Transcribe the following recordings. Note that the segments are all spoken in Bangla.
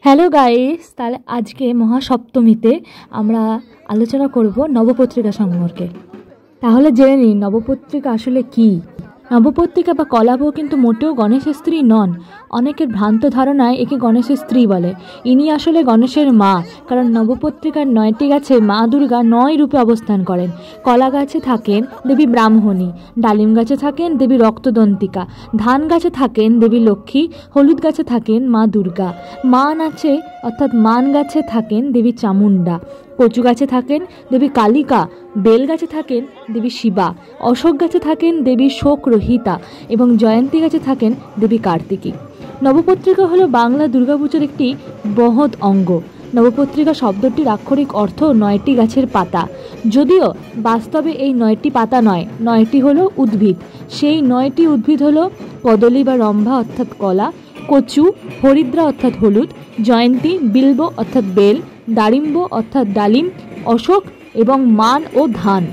হ্যালো গাইস, তাহলে আজকে মহাসপ্তমীতে আমরা আলোচনা করব নবপত্রিকা সম্পর্কে। তাহলে জেনে নিন নবপত্রিকা আসলে কি। নবপত্রিকা বা কলাবউ কিন্তু মোটেও গণেশের স্ত্রী নন। অনেকের ভ্রান্ত ধারণায় একে গণেশের স্ত্রী বলে। ইনি আসলে গণেশের মা, কারণ নবপত্রিকার 9টি গাছে মা দুর্গা 9 রূপে অবস্থান করেন। কলা গাছে থাকেন দেবী ব্রাহ্মণী, ডালিম গাছে থাকেন দেবী রক্তদন্তিকা, ধান গাছে থাকেন দেবী লক্ষ্মী, হলুদ গাছে থাকেন মা দুর্গা, মান আছে অর্থাৎ মান গাছে থাকেন দেবী চামুণ্ডা, কচু গাছে থাকেন দেবী কালিকা, বেল গাছে থাকেন দেবী শিবা, অশোক গাছে থাকেন দেবী শোক রহিতা এবং জয়ন্তী গাছে থাকেন দেবী কার্তিকী। নবপত্রিকা হলো বাংলা দুর্গাপুজোর একটি বৃহৎ অঙ্গ। নবপত্রিকা শব্দটির আক্ষরিক অর্থ 9টি গাছের পাতা, যদিও বাস্তবে এই 9টি পাতা নয়, 9টি হলো উদ্ভিদ। সেই 9টি উদ্ভিদ হলো কদলী বা রম্ভা অর্থাৎ কলা, কচু হরিদ্রা অর্থাৎ হলুদ, জয়ন্তী বিল্ব অর্থাৎ বেল, দারিম্ব অর্থাৎ ডালিম, অশোক এবং মান ও ধান।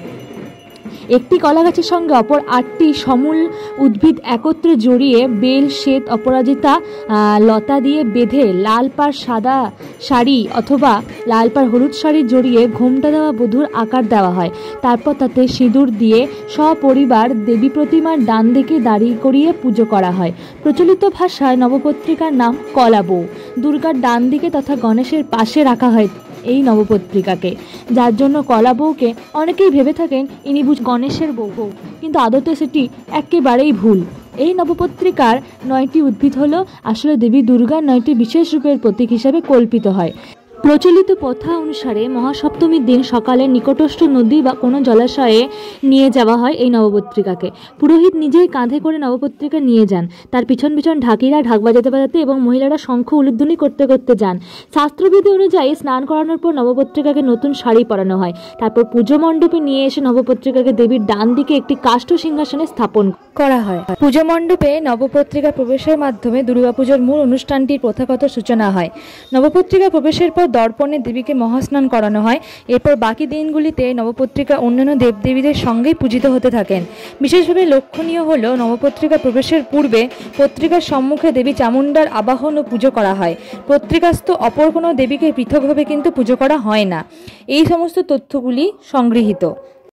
একটি কলা গাছের সঙ্গে অপর 8টি সমূল উদ্ভিদ একত্রে জড়িয়ে বেল, শ্বেত অপরাজিতা লতা দিয়ে বেঁধে লাল পাড় সাদা শাড়ি অথবা লাল পাড় হলুদ শাড়ি জড়িয়ে ঘোমটা দেওয়া বধূর আকার দেওয়া হয়। তারপর তাতে সিঁদুর দিয়ে সপরিবার দেবী প্রতিমার ডান দিকে দাঁড়িয়ে করিয়ে পুজো করা হয়। প্রচলিত ভাষায় নবপত্রিকার নাম কলাবউ। দুর্গার ডান দিকে তথা গণেশের পাশে রাখা হয় এই নবপত্রিকাকে, যার জন্য কলাবউকে অনেকেই ভেবে থাকেন ইনি গণেশের বউ, কিন্তু আদতে সেটি একেবারেই ভুল। এই নবপত্রিকার 9টি উদ্ভিদ হলো আসলে দেবী দুর্গার 9টি বিশেষ রূপের প্রতীক হিসাবে কল্পিত হয়। প্রচলিত প্রথা অনুসারে মহাসপ্তমীর দিন সকালে নিকটস্থ নদী বা কোনো জলাশয়ে নিয়ে যাওয়া হয় এই নবপত্রিকাকে। পুরোহিত নিজেই কাঁধে করে নবপত্রিকা নিয়ে যান, তার পিছন পিছন ঢাকিরা ঢাক বাজাতে বাজাতে এবং মহিলারা শঙ্খ উলুধ্বনি করতে করতে যান। শাস্ত্রবিধি অনুযায়ী স্নান করানোর পর নবপত্রিকাকে নতুন শাড়ি পরানো হয়। তারপর পুজো মণ্ডপে নিয়ে এসে নবপত্রিকাকে দেবীর ডান দিকে একটি কাষ্ঠ সিংহাসনে স্থাপন করা হয়। পুজো মণ্ডপে নবপত্রিকা প্রবেশের মাধ্যমে দুর্গাপুজোর মূল অনুষ্ঠানটির প্রথাগত সূচনা হয়। নবপত্রিকা প্রবেশের পর দর্পণে দেবীকে মহাস্নান করানো হয়। এরপর বাকি দিনগুলিতে নবপত্রিকা অন্যান্য দেবদেবীদের সঙ্গেই পূজিত হতে থাকেন। বিশেষভাবে লক্ষণীয় হল নবপত্রিকা প্রবেশের পূর্বে পত্রিকার সম্মুখে দেবী চামুণ্ডার আবাহন ও পুজো করা হয়। পত্রিকাস্থ অপর কোনো দেবীকে পৃথকভাবে কিন্তু পুজো করা হয় না। এই সমস্ত তথ্যগুলি সংগৃহীত।